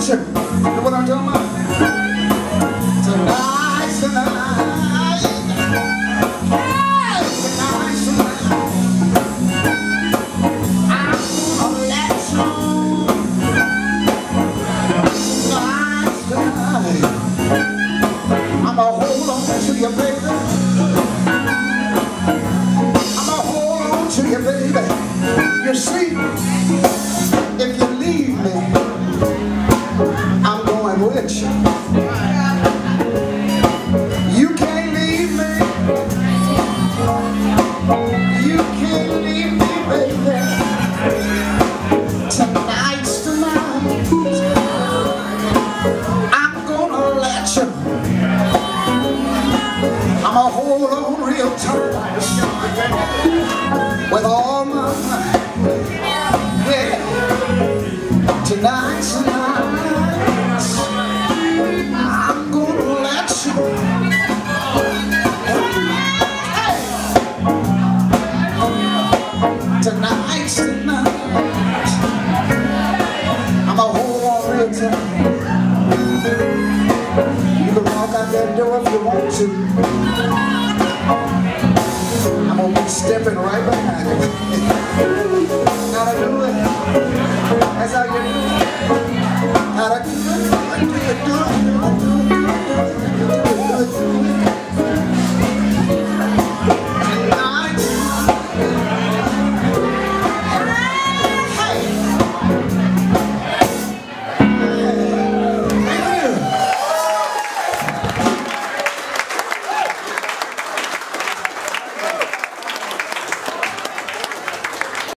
want you. You know what I'm talking about? Tonight's the night. Hey, tonight's the night. I'm gonna let you. Tonight's the night. I'm gonna hold on to you, baby. I'm gonna hold on to you, baby. You see, if you leave me, I'm going with you. You can't leave me. You can't leave me, baby. Tonight's the night. I'm gonna let you. I'm gonna hold on real tight with all my might. Yeah. Tonight's the night. I'm gonna let you. Hey. Tonight's the night. I'm gonna hold on real tight. You can walk out that door if you want to. I'm gonna be stepping right behind you. How to do it? That's how you do it. How to do it? Do it, do it, do it, do it, do it, do it, do it, do it, do it.